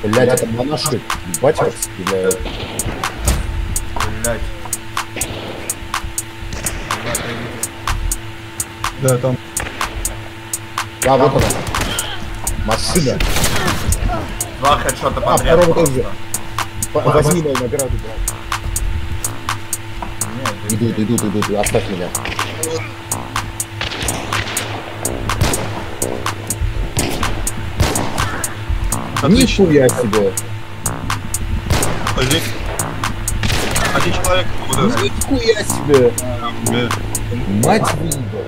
Блядь, это монаши. Ебать вас стреляют. Блядь. Да, там. Да, вот она. Машина. Два хедшота подряд. второго просто. тоже. Возьми мою награду, брат. Нет, Идут, оставь меня. Нихуя себе. Один человек. Нихуя себе. Мать выебала.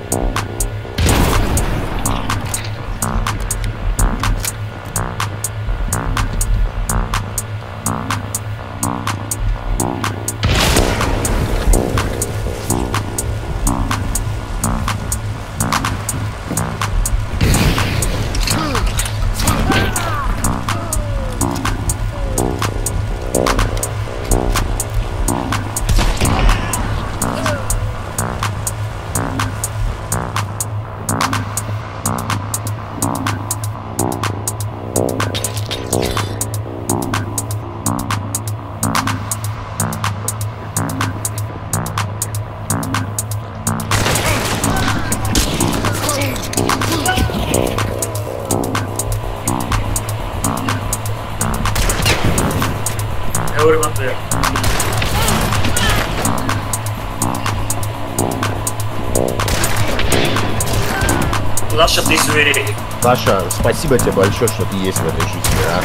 Саша, ты зверь. Саша, спасибо тебе большое, что ты есть в этой жизни, а?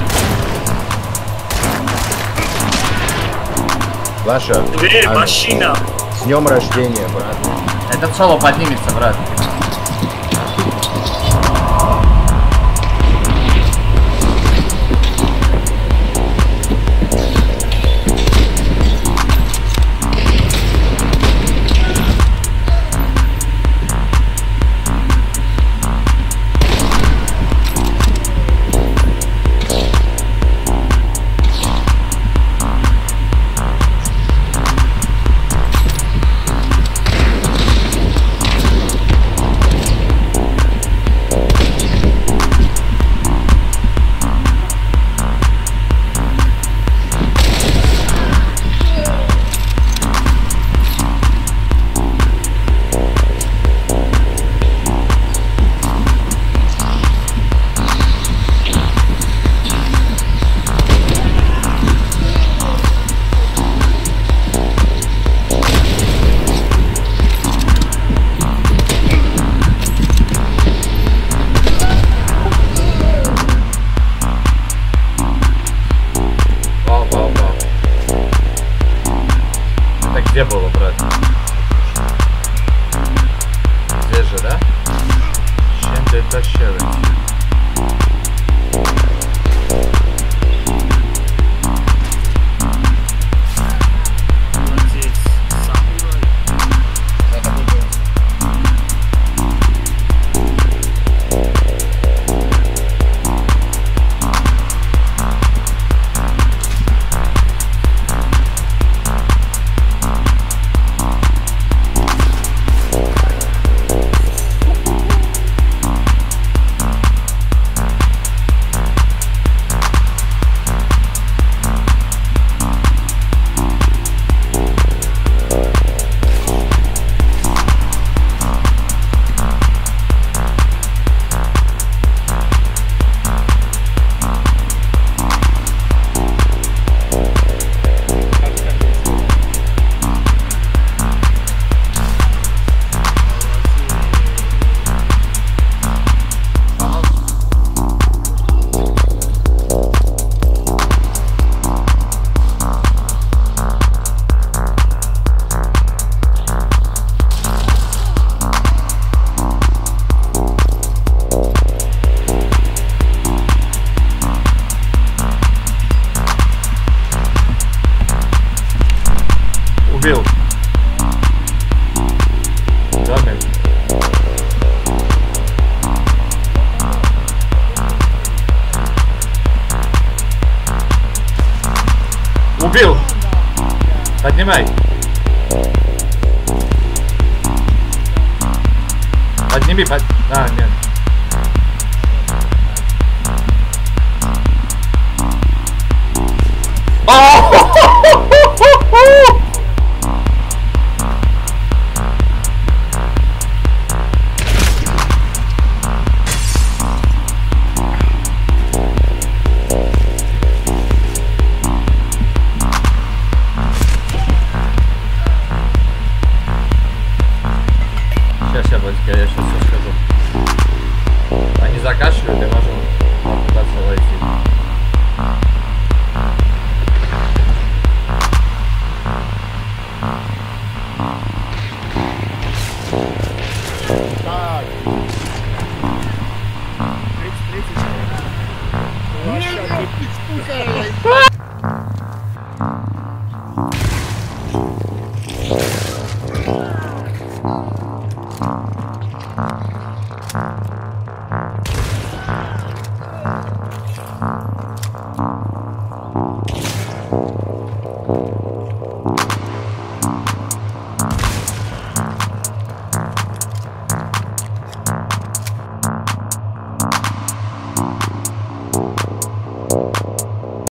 Саша, Зверь, машина. С днем рождения, брат. этот соло поднимется, брат. Где было, брат? Здесь же, да? Чем ты тащил? Убил. Даме. Убил. Поднимай. Подними, А, нет. Сейчас я сейчас все скажу. Они закашляют, и можем попытаться войти. Так. 33 человека.